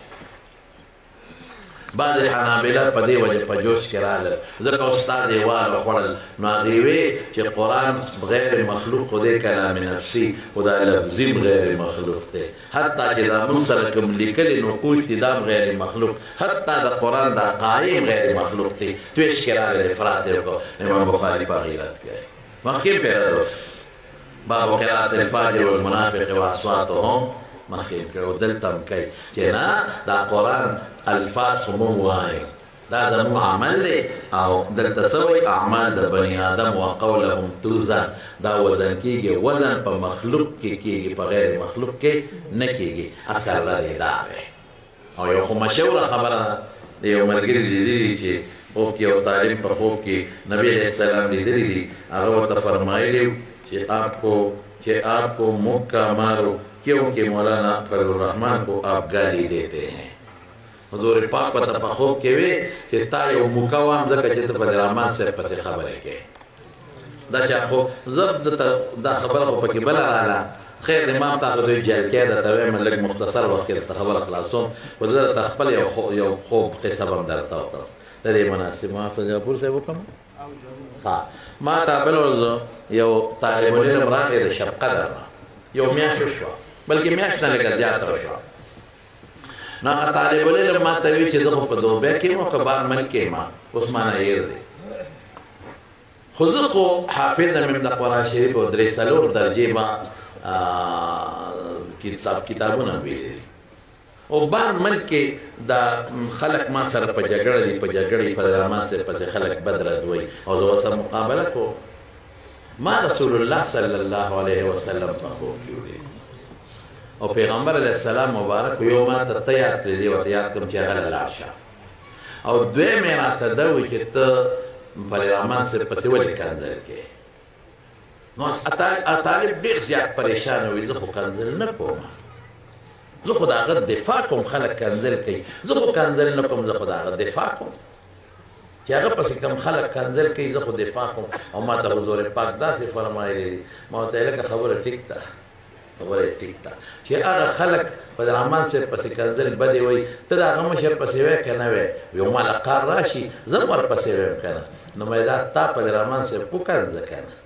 بعضې حنابله په دې وجه په جوش کې راغلل ځکه استاد یې واله خوړل نو هغې وې چې قرآن غیر مخلوق خو دی کلام نفسي خو دا لفظي غیر مخلوق دی حتی چې دا موږ سره کوم لیکلي نقوش دي دا غیر مخلوق حتی د قرآن دا قایم غیر مخلوق دی تویش کې راغلی افراط یې وکړو امام بخاري په هغې رد کوي مخکې پرې باب قرات الفاجر والمنافق واصواتهم مخکې کړو دلته هم کوي چې نه دا قرآن الفاظ خو مونږ وایو دا زموږ عمل دی او دلته څه وایي اعمال د بني آدم وقولهم توزن دا وزن کېږي وزن په مخلوق کې کېږي په غیر مخلوق کې نه کېږي اصل ردې دا دی او یو خو مشهوره خبره ده د یو ملګري لیدلي چې خوب کې یو طالب په خوب کې نبي علیه السلام لیدلي دي هغه ورته فرمایلي कि आपको मुक्का मारो क्योंकि मौलाना फजलुर्रहमान को आप गाली देते हैं हुजूर पाक पता पखोब के वे कि ता यो मुक्का वाम ज़का जित फजलुर्रहमान से पसे खबर है के दा चाखो ज़ब्त दा खबर को पकी बला आला خیر امام تا غوډه جل کې دا ته مې لګ مختصر وخت کې خبر خلاصوم په دې تخپل یو خوب قصه هم درته وکړم د دې مناسب محافظه پور صاحب وکم ها ما ته بل ورځ یو طالب علم راغی د شب قدر یو میاشت شو بلکې میاشت نه لګل زیاته شو نو طالب علم ما ته وی چې زه په دوبه کې مو کبار من کې ما عثمان ایر دی خو زه خو حافظ مې د قرآن شریف او درې څلور درجې ما کتابونه ویلي او بار ملک کې دا خلق ما سره په جګړه دي په جګړې فضلرحمان سره په خلق بدر دوی او زه سره مقابله کو ما رسول الله صلی الله علیه وسلم په خو کې او پیغمبر علیه السلام مبارک یو ما ته یاد کړی دی ورته یاد کړم چې هغه لاړ شه او دویم یې راته دا وایي چې ته پلي رحمان صاحب پسې ولې کنځل کوې نو طالب ډېر زیات پریشان وي زه خو کنځل نه کوم زه خو د هغه دفاع کوم خلک کنځل کوي زه خو کنځل نه کوم زه خو د هغه دفاع کوم چې هغه پسې کوم خلک کنځل کوي زه خو دفاع کوم او ما ته حضور پاک داسې فرمایلی دي ما ورته ویل لکه خبره ټیک ده خبره ټیک ده چې هغه خلک په رحمان صاحب پسې کنځل بدې وایي ته د هغه مشر پسې وایې که نه وایې یو ماله کار راشي زه هم ورپسې وایم که نه نو مې دا تا په رحمان صاحب وکنځه که نه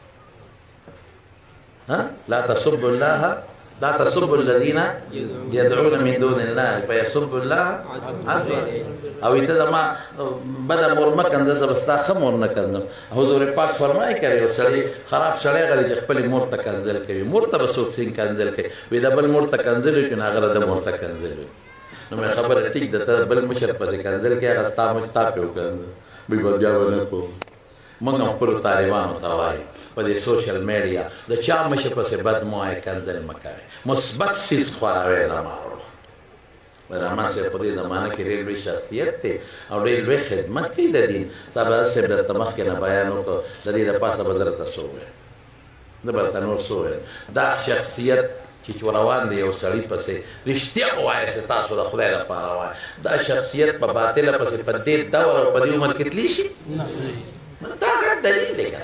لا تسبوا الله لا تسبوا الذين يدعون من دون الله فيسبوا الله عدوا او ته ما بدا مور مکن د زبستا خمور نه کنځم حضور پاک فرمایي کړي او سړی خراب سړی غلي چې خپل مور ته کنځل کوي مور ته بسوک سین کنځل کوي وی د بل مور ته کنځل کوي نه غره د مور ته کنځل نو مې خبره ټیک ده ته بل مشر په کنځل کې هغه تا مشتا په وکړ به بیا ونه کو موږ خپل طالبانو ته وایو په دې سوشل میډیا د چا مشر پسې بد مو وایي کنځل مه کوئ مثبت څیز خوروئ زمارو رحمان صاحب په دې زمانه کې ډېر لوی شخصیت دی او ډېر لوی خدمت کوي د دین صاحب صاحب درته مخکې نه بیان وکړو د دې دپاسه به زه درته څه ووایم زه به درته نور څه ووایم دا شخصیت چې روان دی یو سړي پسې رښتیا ووایه چې تاسو د خدای لپاره وایه دا شخصیت په باطله پسې په دې دور او په دې عمر کې تللی شي دا ګډ دلیل دی که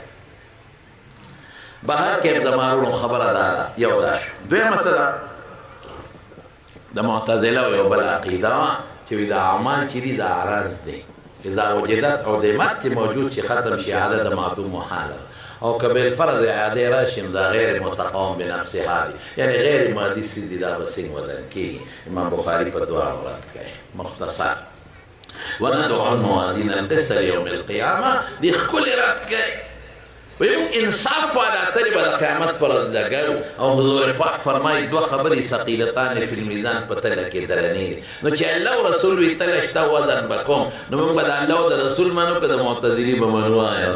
بهر کې زمارونو خبره دا یو دا شو دویمه مسله د معتزله یو بل عقیده چې وي د اعمال چې دي د عرض دی اذا وجدت عدمت چې موجود شي ختم شي عدد معدوم محاله او که بالفرض اعاده راشي دا غیر متقام بنفسها دي یعنی غیر مادي څه دي دا به څنګه بدل کېږي امام بخاري په دعا رد کوي مختصر وندعو الموازين القسط ليوم القيامة دي ښکلې رد کوي ويمون انصاف والا تلی به د قیامت پر ورځ لګو او حضور پاک فرمایي دوه خبرې ثقیلتان فی الميزان په تله کې درنې دي نو چې الله او رسول وي تله شته وزن به کوم نو موږ به د الله او د رسول منو که د معتزلي به منو آیا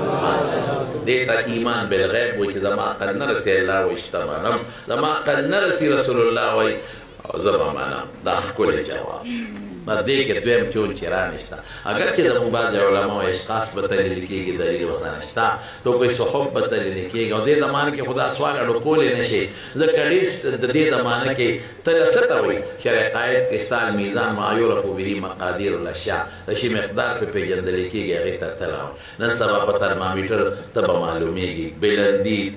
څه دې ته ایمان بالغیب وایي چې زما قد نه رسي الله وایي شته منم زما قد نه رسي رسول الله وایي او زه به منم دا ښکلی جواب ما دې کې دویم چون چې رانشته اگر چې زموږ بعضې علما وایي اشخاص به تللی کېږي دلیل ورته نشته تو کوئی صحف به تللی کېږي او دې زمانه کې خدا سوال اړو کولی نه شي ځکه ډېر د دې زمانه کې تله څه ته وایي شرع قاید کې ستا المیزان ما یعرف به مقادیر الاشیاء د شي مقدار پې پېژندلی کېږي هغې ته تله نن سبا په ترمامیټر ته به معلومېږي بلندي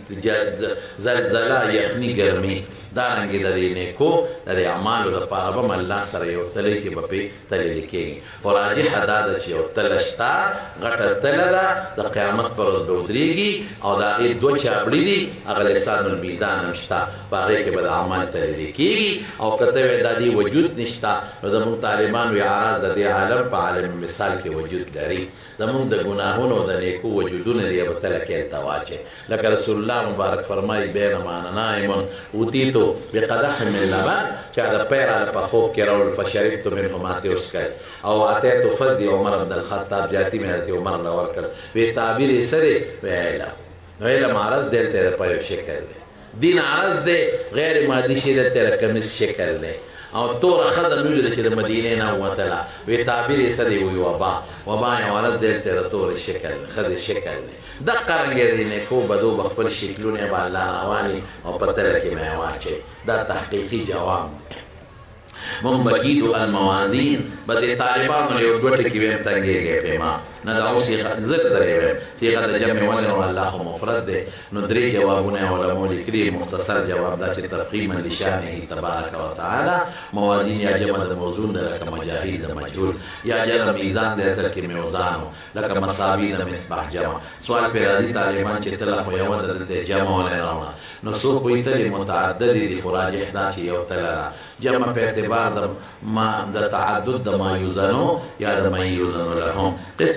زلزله یخني ګرمي دارنګې د دې نیکو د دې اعمالو دپاره به م الله سره یو تلی چې به پې تللی کېږي خو راجحه دا ده چې یو تله شته غټه تله ده د قیامت پر ورځ به ودرېږي او د هغې دوه چابړي دي هغه لسان المیزان هم شته په هغې کې به د اعمال تللی کېږي او که ته وایې دا دې وجود نشته نو زموږ طالبان وایي عراض د دې عالم په عالم مثال کې وجود لري زموږ د ګناهونو د نیکو وجودونه دي به تله کې هلته واچوې لکه رسول الله مبارک فرمایي بینما انا نائم اوتیتو بقدح من لبن چې د پیره په خوب کې راوړل فشربت منه ما ته وسکل او اتیت فدی عمر بن الخطاب جاتی مې حضرت عمر له ورکړ وی تعبیر یې څه دی وی علم نو علم عرض دلته په یو شکل دی دین عرض دی غیر مادي شی دلته کمیس شکل دی او توره ښځه مې ولیده چې د مدینې نه ووتله وی تعبیر یې څه دی وی وبا یې عرض دلته د تورې شکل ښځې شکل دی دقه رنګې دی نیکو بدو به خپل شکلونه به الله رواني او په تله کې به یې واچوي دا تحقیقي جواب دی منبکید الموازین به د طالبانو یو دوه ټکي ویم تنګېږی پې ما نه دا اوس زه درې ویم صیغه د جمع ولې نو الله خو مفرد دی نو درې جوابونه یې علمو لیکلي مختصر جواب دا چې تفخیما لشانه تبارک وتعالی موازین یا جمع د موزون ده لکه مجاهید د مجهول یا جمع میزان د اصل کې میوزانو لکه مساوي د مصباح جمع سوال پې راځي طالبان چې تله خو یوه ده دلته جمع ولې راوړه نو څوک وایي تلې متعددې دي خو راجح دا چې یو تله ده جمع په اعتبار د تعدد د ما یوزنو یا د من یوزنو لهم قسم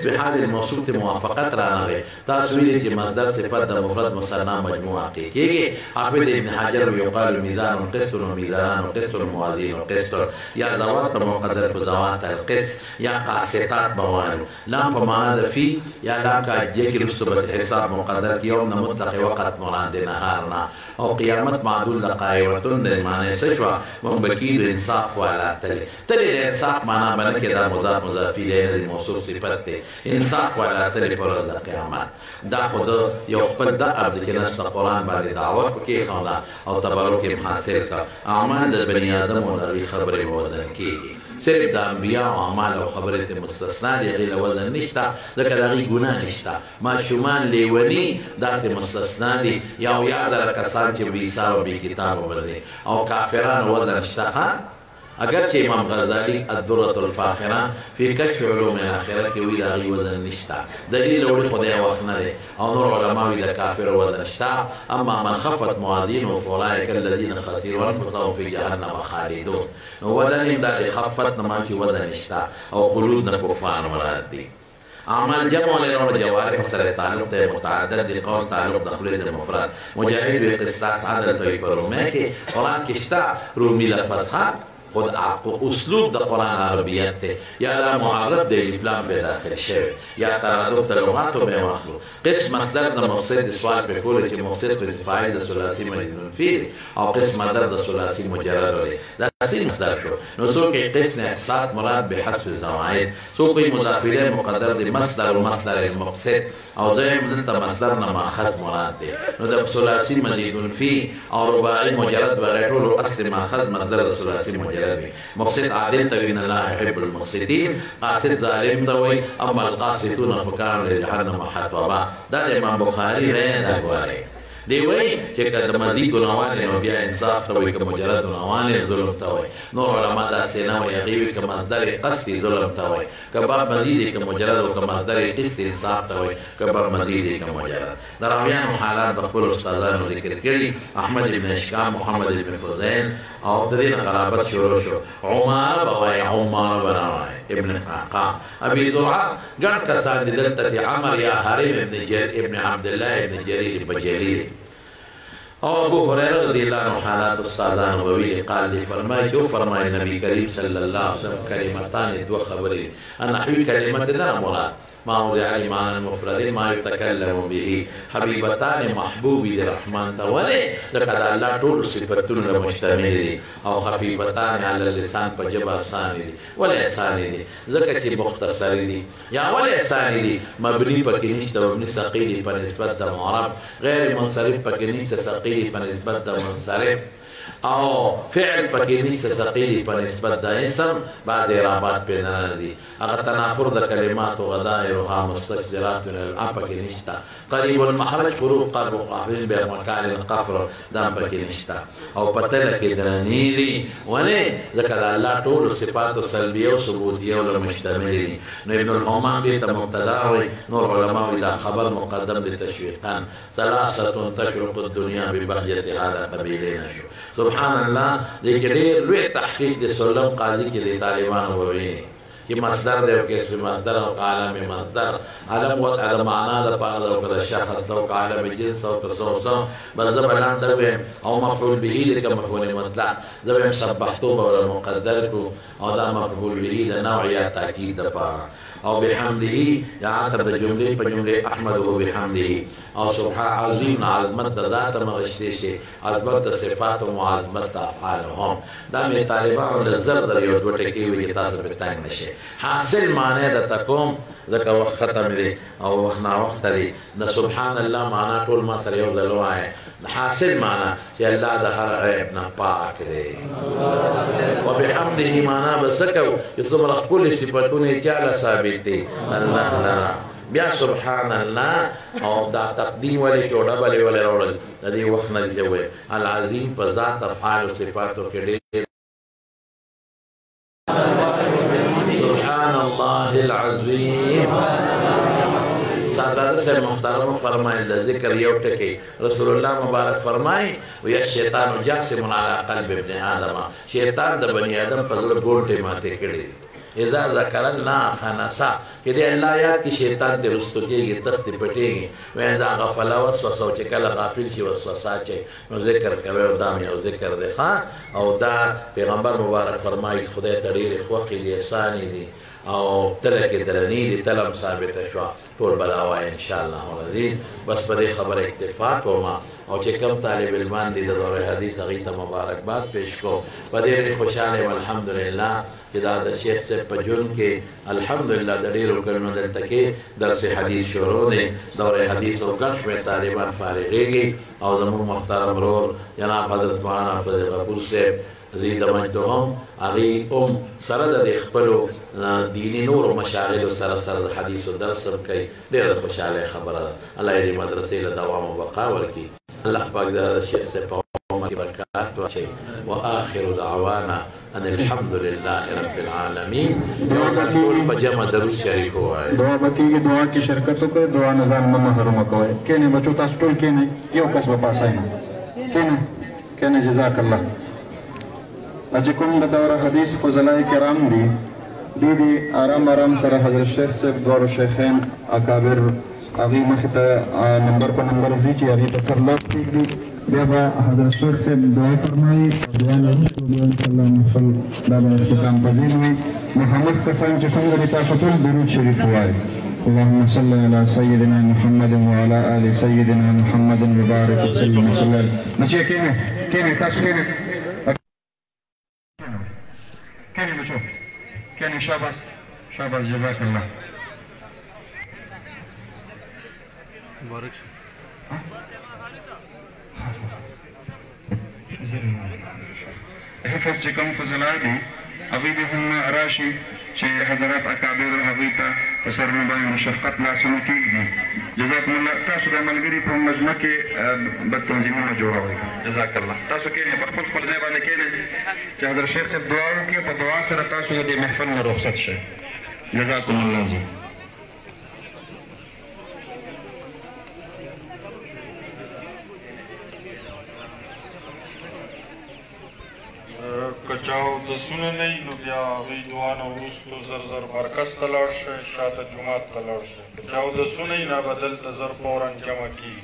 في حال الموصول ته موافقت رانغی تاسو ویلي چې مصدر صفت د مفرد مثنا مجموعه کې کېږي. حافظ ابن حجر یقال میزان قسط و میزان قسط موازین قسط یا ذوات مقدر په ذوات القسط یا قاسطات بوانو لام په معنا د فی یا لام کا کې رسوبت حساب مقدر کې یوم مطلق وقت مراد نهارنا او قیامت معدول دقایقتون د معنی سشوا مبکیر انصاف والا تل انصاف معنا باندې کې دا مضاف مضاف الیه د موصوف صفت ته انصاف والا تل پر د قیامت دا خود یو خپل د عبد کې نس قرآن باندې دعوت کې خدا او تبرک حاصل کا اعمال د بنی آدم او د خبره وزن کې صرف د انبیاء او اعمال او خبره ته مستثنا دی غیر وزن نشتا ځکه دغه ګناه نشتا ما شومان لیونی دا ته مستثنا دی یا یاد کسان چې بي حساب او بي کتاب ورته او کافرانو وزن شتا اگرچه امام غزالی الدرة الفاخرة فی کشف علوم الاخره کې وی دا غي وزن نشتا دلیل وړي خدای وخت نه دی او نور علما وی دا کافر وزن شتا اما من خفت موازینه فاولئک الذین خسروا انفسهم فی جهنم خالدون نو وزن دا خفت نه ما کې وزن نشتا او خلود د کفار مراد دی. اعمال جمع لرو جوارح سره تعلق ته متعدد دی قول تعلق دخل د مفرد مجاهد و قصاص عدل توي پرمه کې قران کې شتا رومي لفظ خود اسلوب د قرآن عربیت ته یا دا معرب د الفلام په داخل شوی یا ترادف د لغاتو به واخلو قسم مصدر د مقصد سوال په کول چې مقصد په فاعل د ثلاثي مجرور فعل او قسم مصدر د ثلاثي مجرد دی دا اصل مصدر شو نو څوک قسم اقساط مراد به حذف الزوائد څوک مضاف الیه مقدر د مصدر او مصدر المقصد او زم د مصدر نه ماخذ مراد دی نو د ثلاثي مجرور فعل او رباعي مجرد بغیر ټول اصل ماخذ مصدر د ثلاثي مجرد مقصد عادل توي ان الله يحب المقصدين قاصد ظالم توي اما القاسطون فكانوا لجهنم حطبا دا امام بخاري رہنا غواړي دی وای چې کله مزي ګناوانه نو بیا انصاف توي که مجرد ګناوانه ظلم توي نور علما دا سينه وي غوي که مصدر قصدي ظلم توي کباب مزيد که مجرد او که مصدر قصدي انصاف توي کباب مزيد که مجرد دراویان حالات بخبر استادانو ذکر کړي احمد ابن اشکام محمد ابن فوزین او د دې قرابت شروع شو عمر بوای عمر بنوای ابن قعقاع ابي زرعه ګڼ کسان دلته عمر یا حریم ابن جرير ابن عبد الله ابن جرير بجرير او ابو هريره رضی الله عنه حالات استادان نبوي قال لي فرمای النبي كريم صلى الله عليه وسلم كلمتان دو خبري انا حبي كلمه لا مراد ما وضع معنى المفرد ما يتكلم به حبيبتان محبوب الرحمن تولي لقد الله طول صفتون مشتمل او خفيفتان على اللسان بجبا ثاني ولا ثاني ذكر مختصر دي يا ولا ثاني مبني بكنيشت مبني ثقيل بنسبه معرب غير منصرف بكنيشت ثقيل بنسبه منصرف او فعل پکې نشته ثقيل په نسبت د اسم بعد اعرابات په نه دي هغه تنافر د کلمات او غدائرها مستقذرات پکې نشته قریب المخرج فروق قرب قابل به مکان القفر دا پکې نشته او پتل کې درنی دي ونه ذکر الله ټول صفات سلبیه او ثبوتیه ول مشتمل دي نو ابن الحمام دې ته مبتدا وي نور علماء دا خبر مقدم لتشويقا ثلاثه تشرق الدنيا ببهجه هذا قبيلين شو سبحان الله دې کې ډېر لوی تحقیق د سلم قاضي کې د طالبان وویل چې مصدر دی او کې اسم مصدر او عالم مصدر عالم وضع د معنا د پاره او د شخص او عالم جنس او تصوص بل زبلان دوی او مفعول به د مفعول مطلق زبم سبحتو او مقدر کو او دا مفعول به د نوعیت تاکید د پاره او بحمده یا عطب جمله په جمله احمده بحمده او سبحان عظیم عظمت ذات مغشته شي عظمت صفات او معظمت افعالهم دا می طالبانو د زر در یو دوه ټکی وی تاسو په تنگ نشي حاصل معنی د تقوم ذکر وخت ختم دي او وخت نا وخت دي د سبحان الله معنا ټول ما سره یو ځل وای حاصل معنا چې الله د هر عیب نه پاک دی وبحمده معنا بسکو چې څومره خپل صفاتونه چاله ثابت دي الله لا بیا سبحان الله او دا تقدیم ولې شو ډبل ولې راوړل د دې وخت نه دی وای العظیم په ذات افعال او صفاتو کې ډېر سبحان الله العظیم سادات سے محترم فرمائے ذکر یو ٹکی رسول اللہ مبارک فرمائے ویا شیطان جاسم علی قلب ابن آدم شیطان د بنی آدم پر ګولټه ماته کړي اذا ذکر الله خنسا کې دې الله یاد کې شیطان دې رستو کېږي تخت پټېږي وای دا غفله وسوسه او چې کله غافل شي وسوسه چې نو ذکر کوي او دا یو ذکر دی ښا او دا پیغمبر مبارک فرمایي خدای ته ډېرې خوښې دي احسانې دي او تله کې درنې دي تلم ثابته شوه ټول به دا وایي انشاءالله العزیز بس په دې خبره اکتفا کوم او چې کوم طالب علمان دي د دور حدیث هغې ته مبارکباد پیش کو په ډېرې خوشحاله یم الحمدلله چې دا د شیخ صاحب په ژوند کې الحمدلله د ډېرو کلونو دلته کې درس حدیث شروع دی دور حدیث او ګڼ شمېر طالبان فارغېږي او زموږ محترم ورور جناب حضرت مولانا فضل غفور صاحب زید مجدهم هغې سره د خپلو دیني نورو مشاغلو سره سره د حدیثو درس هم کوي ډېره د خوشحالۍ خبره ده الله یې دې مدرسې له دوام او بقا ورکړي الله پاک د شیخ صاحب په عمر کې برکات واچوي واخر دعوانا ان الحمد لله رب العالمین ټول په جمع درود شریف ووایي دعا به کېږي دعا کې شرکت وکړئ دعا نه ځان مه محرومه کوئ کښېنئ بچو تاسو ټول کښېنئ یو کس به پاسئ نه کښېنئ جزاک الله چې کوم د دوره حدیث فضلای کرام دي دوی دې آرام آرام سره حضرت شیخ صاحب دواړو شیخین اکابر هغې مخې ته نمبر په نمبر ځي چې هغې ته سر لاس کېږدي بیا به حضرت شیخ صاحب دعا فرمایي او دعا نه وروسته بیا انشاءالله محفل دا به اختتام پذیر وي محمد کسان چې څنګه دي تاسو ټول درود شریف ووایئ اللهم صل على سيدنا محمد وعلى آل سيدنا محمد وبارك وسلم وسلم بچې کښېنئ تاسو کښېنئ کینی بچو کینی شاباس شاباس جزاک الله مبارک شه حفظ چې کوم فضلای دي هغوی دې هم راشي چې حضرات اکابر هغوی ته په سرونو باندې شفقت لاسونه کېږدي جزاکم الله تاسو د ملګري په مجمع کې بد تنظیمونه جوړوئ جزاک الله تاسو کښېنئ په خپل ځای باندې کښېنئ چې حضرت شیخ صاحب دعا وکړي په دعا سره تاسو د دې محفل نه رخصت شئ جزاکم الله که چا اودسونه نه وي نو بیا هغوی دعا نه وروستو زر زر مرکز ته لاړ شئ شاته جومات ته لاړ شئ که چا اودسونه وي نه به دلته زر فورا جمع کېږي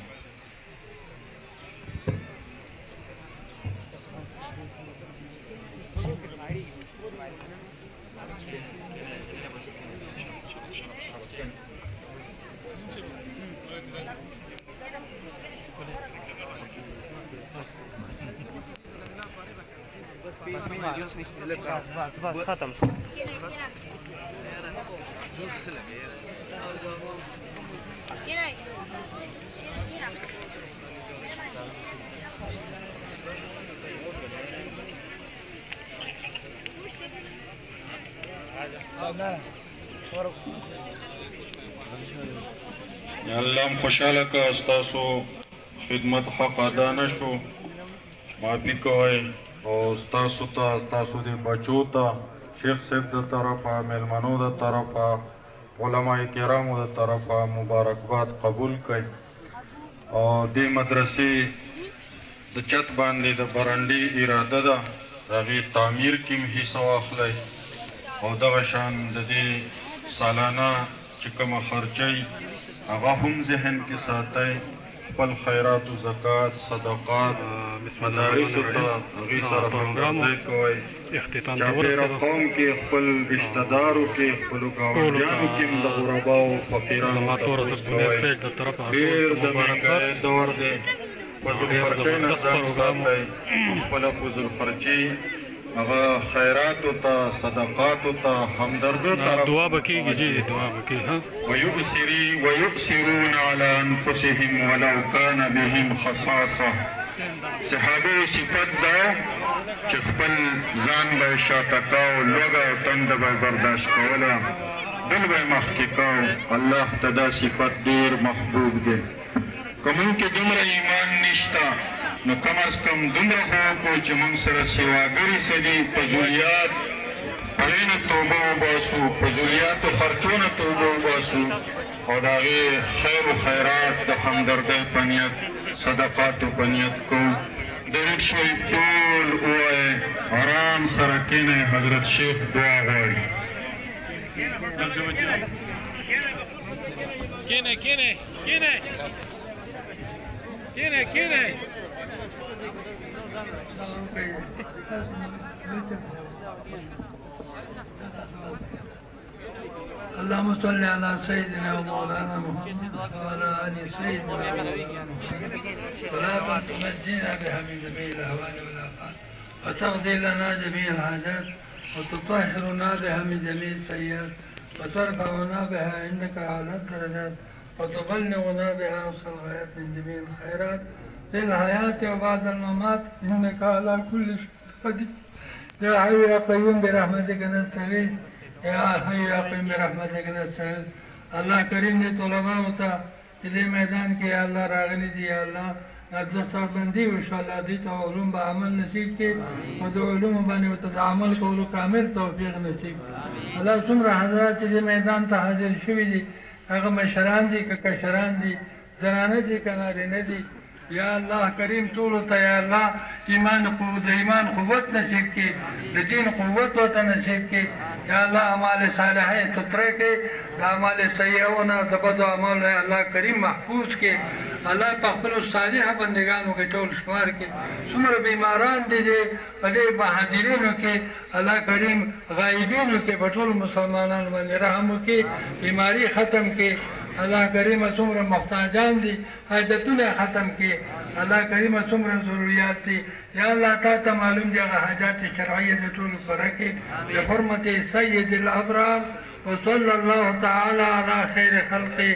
بس ختم الله هم خوشحاله که ستاسو خدمت حق ادا نه شو معافي کوئ او ستاسو ته ستاسو د بچو ته شیخ صاحب د طرفه میلمنو د طرفه علما کرامو د طرفه مبارکباد قبول کړئ او دې مدرسې د چت باندې د برنډې اراده ده د هغې تعمیر کې هم حصه واخلئ او دغه شان د دې سالانه چې کومه خرچۍ هغه هم ذهن کې ساتئ خپل خیرات و زکات صدقات مدارسو ته هغوی سره همکارۍ کوئ چاپېره قوم کې خپل رشتهدارو کې خپلو ګاونډیانو کې هم د غرباو فقیرانو تپوس کوئ ډېر د مهنګۍ دور دی فضلخرچۍ نه ځان ساتئ خپله فضلخرچي هغه خیراتو ته صدقاتو ته همدردو ته دعا به کېږي جی دعا به کېږي ویؤثرون علی انفسهم ولو کان بهم خصاصه صحابو صفت ده چې خپل ځان به یې شاته کو لوږه او تنده به یې برداشت کوله بل به یې مخکې کو الله ته دا صفت ډېر محبوب دی که موږ کې دومره ایمان نشته نو کم از کم دومره خو وکړو چې موږ سره سیواګرې څه دي فضولیات هغې نه توبه وباسو فضولیاتو خرچو نه توبه وباسو او د هغې خیر و خیرات د همدردۍ په نیت صدقاتو په نیت کوو درود شریف ټول ووایئ آرام سره کښېنئ حضرت شیخ دعا غواړي اللهم صل على سيدنا ومولانا محمد وعلى ال سيدنا ومولانا محمد صلاة تنجينا بها من جميع الاهوال والافعال وتقضي لنا جميع الحاجات وتطهرنا بها من جميع السيئات وترفعنا بها عندك اعلى الدرجات وتبلغنا بها اقصى الغايات من جميع الخيرات في الحياة وبعد الممات انك على كل شيء قدير. يا حي يا قيوم برحمتك نستغيث يا حي يا قيوم برحمتك نستغيث. الله کریم نے طلباء ہوتا دې میدان کې یا الله راغلي دي یا الله نظر بندي وشو الله دې ته علوم به عمل نصیب کړي او د علوم باندې ته عمل کولو کامل توفیق نصیب. الله څومره حضرات دې میدان ته حاضر شوي دي هغه مشران دي که کشران دي زنانه دي که نارینه دي یا الله کریم ټولو ته یا الله ایمان قوت نصیب کړي د دین قوت ورته نصیب کړي یا الله اعمال صالحه ستره کړي د اعمال سیئونه د بدو اعمالو الله کریم محفوظ کړي الله په خپلو صالحه بندګانو کې ټول شمار کړي. څومره بیماران دي په دې بهادرینو کې الله کریم غایبینو کې په ټولو مسلمانانو باندې رحم وکړي بیماري ختم کړي. الله کریم څومره محتاجان دي حاجتونه ختم کړي. الله کریم څومره ضروريات دي یا الله تا ته معلوم دي هغه حاجات شرعیه د ټولو پوره کړي بحرمت سید الابرار وصلى الله تعالى على خير خلقه.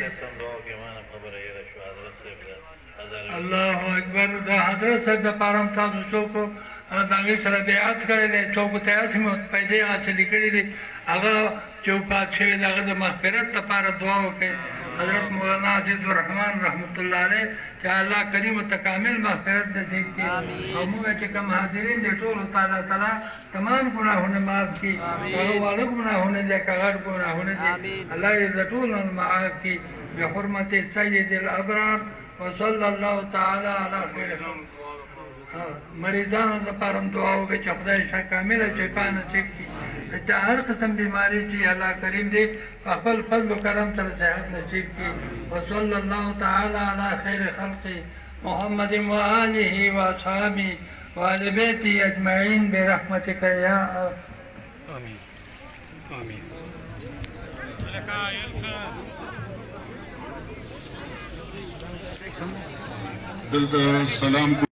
الله اکبر. دا حضرت صاحب د پاره تاسو څوک د هغې سره بیعت کړی دی څوک ته هسې مو پیسې حاصلې کړي دي هغه چې وفات شوي د هغه د مغفرت لپاره دعا وکړئ. حضرت مولانا عزیز الرحمن رحمت الله علیه چې الله کریم ته کامل مغفرت نصیب کړي او موږ چې کوم حاضرین دي ټولو ته الله تعالی تمام ګناهونه معاف کړي هغه واړه ګناهونه دي که غټ ګناهونه دي الله یې د ټولو معاف کړي بحرمت سید الابرار وصلى الله تعالى على خير خلق. مریضانو لپاره دعا وکړئ چې خدای شفا کامله شفا نصیب کړي د هر قسم بیماري چې الله کریم دې په خپل فضل و کرم سره صحت نصیب کړي. وصلى الله تعالى على خير خلقه محمد وآله وأصحابه وآل بيته أجمعين برحمتك يا آمين آمين. دلته سلام